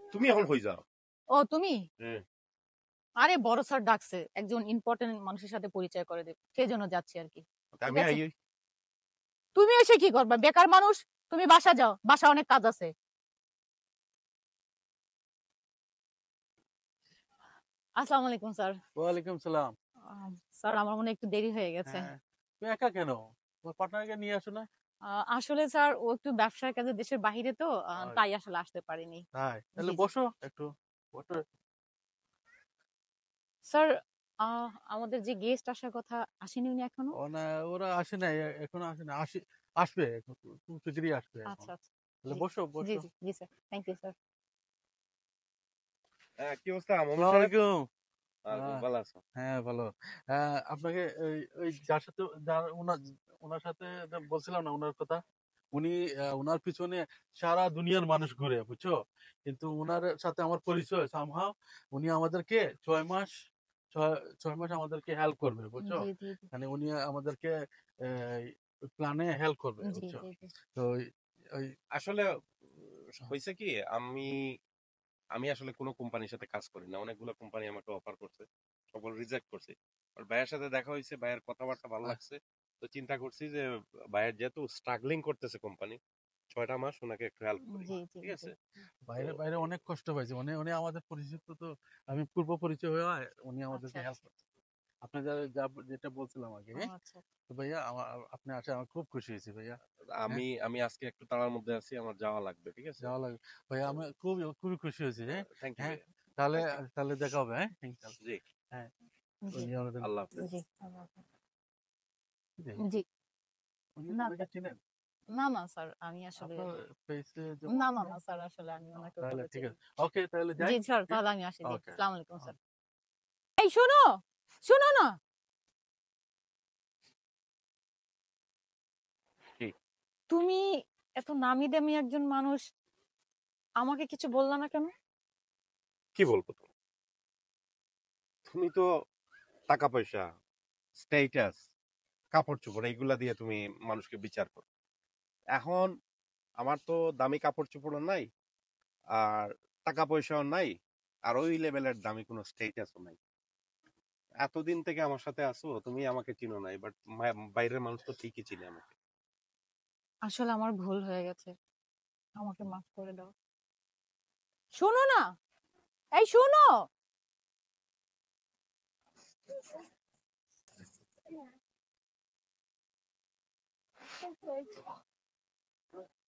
তুমি এখন হয়ে যাও। ও তুমি? হ্যাঁ। আরে বড় স্যার ডাকছে, একজন ইম্পর্টেন্ট মানুষের সাথে পরিচয় করে দেব, সেই জন্য যাচ্ছি আর কি। ঠিক আমি আছে, আই। তুমি এসে কি করবা? বেকার মানুষ, তুমি বাসা যাও, বাসা অনেক কাজ আছে। আসসালামু আলাইকুম স্যার। ওয়ালাইকুম সালাম। স্যার আমার মনে হয় একটু দেরি হয়ে গেছে। হ্যাঁ, তুমি একা কেন? তোমার পার্টনারকে নিয়ে আসো না? আসলে স্যার ও একটু ব্যবসার কাজে দেশের বাইরে তো, আর তাই আসলে আসতে পারিনি। তাই? তাহলে জি জি বসো একটু। বসো। স্যার, আমাদের যে গেস্ট আসার কথা আসেনি উনি এখনো? না, ওরা আসে নাই, এখনো আসে না। আসবে এখন, খুব শীঘ্রই আসবে এখন। আচ্ছা আচ্ছা। তাহলে জি বসো জি বসো। জি জি স্যার, থ্যাংক ইউ স্যার। কি অবস্থা মমিন আসসালামু সাহেব? আলাইকুম। ওয়ালাইকুম, আহ, ভালো আছো? হ্যাঁ ভালো। আপনাকে ওই ওই ওনার সাথে বলছিলাম না ওনার কথা। উনি ওনার পিছনে সারা দুনিয়ার মানুষ ঘুরে, বুঝছো? কিন্তু ওনার সাথে আমার পরিচয় সামহাও। উনি আমাদেরকে 6 মাস, 6 মাস আমাদেরকে হেল্প করবে, বুঝছো? জি জি জি মানে উনি আমাদেরকে প্ল্যানে হেল্প করবে, জি বুঝছো? জি জি। তো ওই আসলে হয়েছে কি, আমি আমি আসলে কোনো কোম্পানির সাথে কাজ করি না। অনেকগুলো কোম্পানি আমাকে অফার করছে, সকল রিজেক্ট করছি। আর ভাইয়ের সাথে দেখা হয়েছে, ভাইয়ের কথাবার্তা ভালো আহ, লাগছে। তো চিন্তা করছি যে ভাইয়ের যেহেতু স্ট্রাগলিং করতেছে কোম্পানি, 6টা মাস ওনাকে একটু হেল্প করি। জি জি ঠিক জি। আছে? তো বাইরে বাইরে অনেক কষ্ট পাইছে, উনি উনি আমাদের পরিচিত তো। আমি পূর্ব পরিচয় হয়ে উনি আচ্ছা আমাদেরকে হেল্প আচ্ছা। করছে। আপনি যেটা বলছিলাম আগে, ও হ্যাঁ? আচ্ছা। তো ভাইয়া আপনি আসে আমার খুব খুশি হয়েছি ভাইয়া। হ্যাঁ, আমি আমি আজকে একটু তাড়ার মধ্যে আছি, আমার যাওয়া লাগবে। ঠিক আছে? যাওয়া লাগে। ভাইয়া তো আমি খুবই খুবই খুশি হয়েছি, হ্যাঁ। থ্যাংক ইউ হ্যাঁ, ভাইয়া। তাহলে থ্যাংক ইউ। তাহলে দেখা হবে, হ্যাঁ ইনশাআল্লাহ। জি। হ্যাঁ, জি উনি আমাদের আল্লাহ হাফেজ। জি। আল্লাহ হাফেজ। জি, জি। উনি না ওনাকে চিনেন? না না স্যার, আমি আসলে আপনার ফেসে না যেমন না না? না স্যার, আসলে আমি ওনাকে তাহলে ওভাবে ঠিক চিনি আছে। না। ওকে, তাহলে যাই। জি স্যার, হ্যাঁ, তাহলে আমি আসি। জি, ওকে। আসসালামু আলাইকুম স্যার। এই শোনো, শোনো না, কি তুমি এত নামি দামি একজন মানুষ, আমাকে কিছু বললা না কেন? কি বলবো তুমি? তুমি তো টাকা পয়সা, স্ট্যাটাস, কাপড় চোপড় এইগুলা দিয়ে তুমি মানুষকে বিচার করো। এখন আমার তো দামি কাপড় চোপড়ও নাই, আর টাকা পয়সাও নাই, আর ওই লেভেলের দামি কোনো স্ট্যাটাসও নাই। এতদিন থেকে আমার সাথে আছো, তুমি আমাকে চিনো নাই, বাট বাইরের মানুষ তো ঠিকই চিনে আমাকে। আসলে আমার ভুল হয়ে গেছে, আমাকে মাফ করে দাও। শোনো না, এই শোনো।